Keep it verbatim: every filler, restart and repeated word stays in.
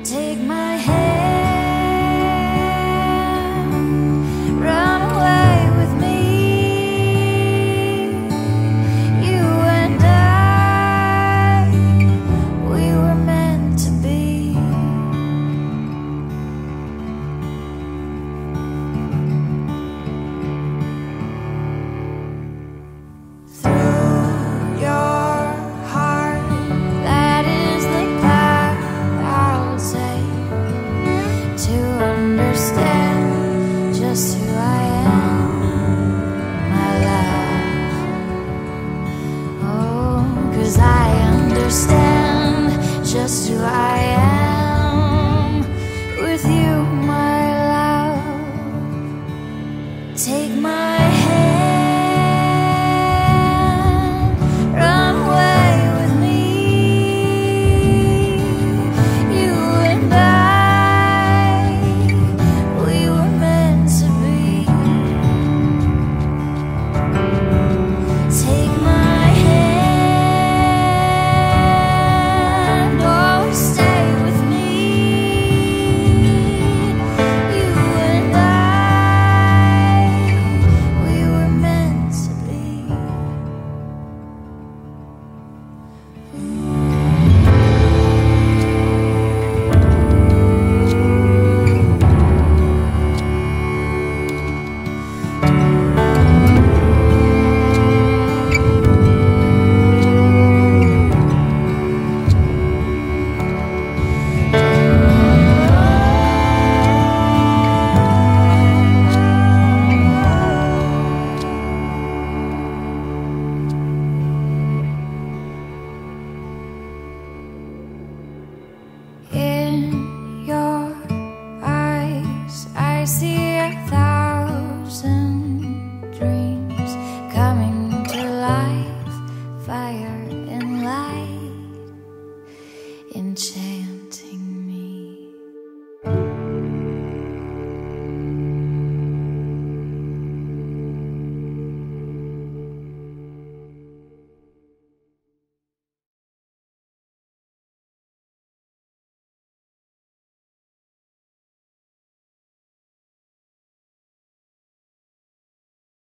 Take my hand, run away with me. You and I, we were meant to be. Through your heart, that is the path I'll take to understand just who I am, my love. Oh, 'cause I understand just who I am with you, my love. Take my hand, run away with me. You and I, we were meant to be. Take my hand, always stay with me. You and I, we were meant to be. In your eyes, I see